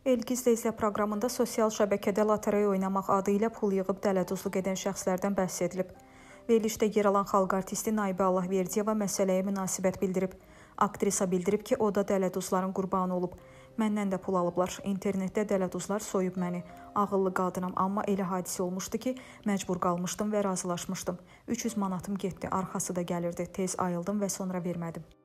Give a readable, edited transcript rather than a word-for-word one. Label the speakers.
Speaker 1: Elgiz Leyla proqramında sosial şəbəkədə lotereya oynamaq adı ilə pul yığıb dələduzluq edən şəxslərdən bəhs edilib. Verilişdə yer alan xalq artisti Naibə Allahverdiyeva məsələyə münasibət bildirib. Aktrisa bildirib ki, o da dələduzların qurbanı olub. Məndən də pul alıblar. İnternetdə dələduzlar soyub məni. Ağıllı qadınam, amma elə hadisə olmuşdu ki, məcbur qalmışdım və razılaşmışdım. 300 manatım getdi, arxası da gəlirdi. Tez ayıldım və sonra vermədim.